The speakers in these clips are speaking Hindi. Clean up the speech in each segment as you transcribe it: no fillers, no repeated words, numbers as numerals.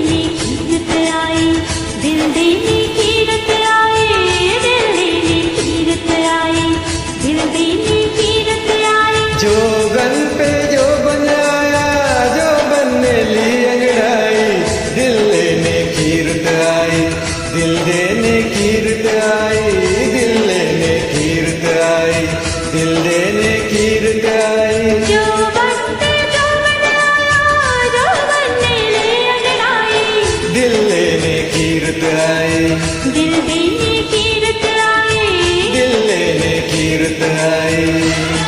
देने की रत आई, दिल देने की रत आई, दिल देने की रत आई, दिल देने की रत आई। जोगन पे जो बनाया, जो बनने ली अंगड़ाई, दिल लेने की रत आई, दिल देने की रत आई, दिल लेने की रत आई, दिल देने की रत आई। जो बनते जो बनाया, जो बनने ले अंगड़ाई, दिल लेने की रत आई, दिल देने की रत आई, दिल लेने की रत आई।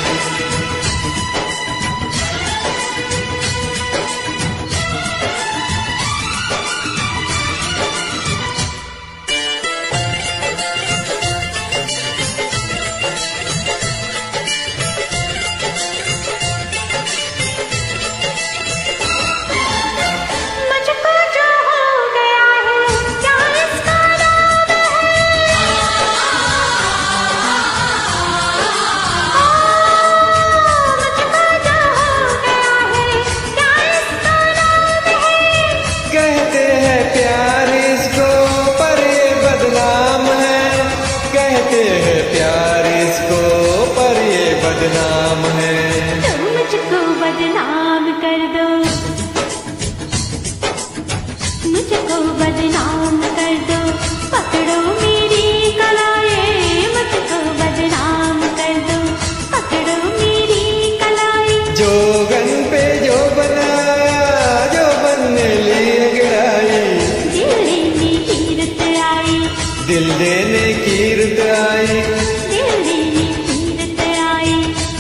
मुझको जो हो गया है क्या इसका नाम है, मुझको जो हो गया है क्या इसका नाम है। कहते हैं प्यार इसको पर ये बदनाम है, कहते हैं प्यार इसको पर ये बदनाम है। तुम मुझको बदनाम कर दो, मुझको बदनाम कर दो, पकड़ो मेरी कलाई, मुझको बदनाम कर दो, पकड़ो मेरी कलाई। जोगन पे जो बनाया, जो बनने ली अंगड़ाई, दिल लेने की रत आई, दिल देने की रत आई। दिल लेने की रत आई।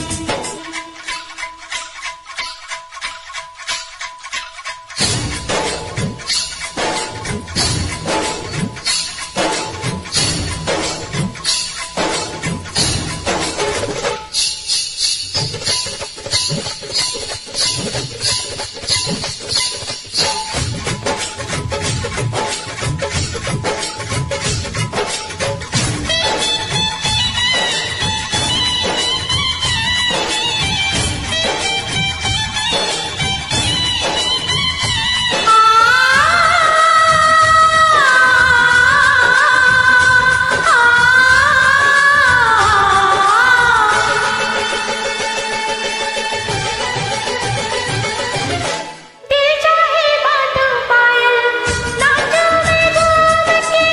दिल चाहे बाटो पायल, नाचो मैं घूम के,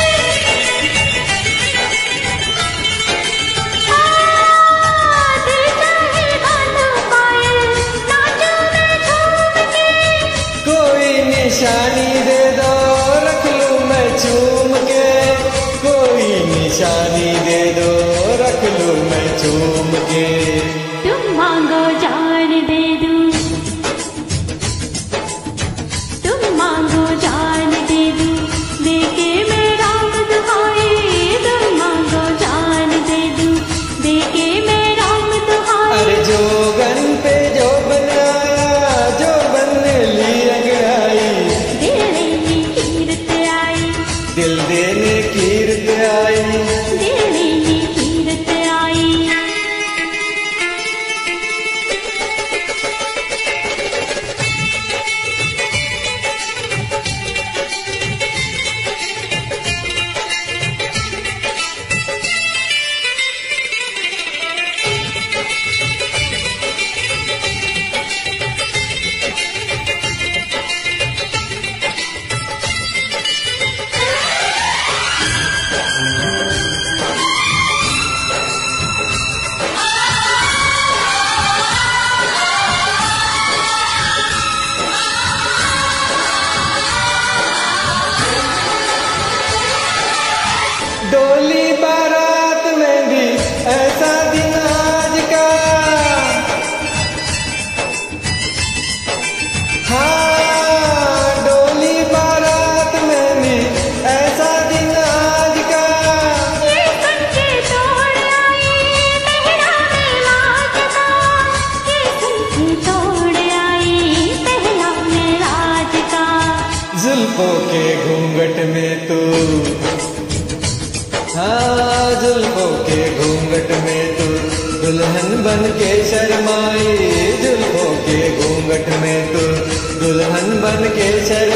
दिल चाहे बाटो पायल, नाचो मैं झूम के। कोई निशानी दे दो रख लूं मैं चूम के, कोई निशानी दे दो रख लूं मैं चूम के। तुम मांगो जान दे दूं, तुम मांगो जान दे दूं, देके मैं राम दुहाई, तुम मांगो जान दे दूं, देके मैं राम दुहाई। अरे जोगन पे जो बनाया, जो बनने ली अंगड़ाई, दिल लेने की रत आई, दिल देने की रत आई। दिल लेने की रत आई। डोली बारात में भी ऐसा दिन आज का, हाँ डोली बारात में भी ऐसा दिन आज का। ये सुन के तोड़ आई पहला मेराज का, ये सुन के तोड़ आई पहला मेराज का। जुल्फों के घूंघट में तू, हाँ जुल्फों के घूंघट में तू दुल्हन बन के शर्माई, जुल्फों के घूंघट में तू दुल्हन बन के शर्माई।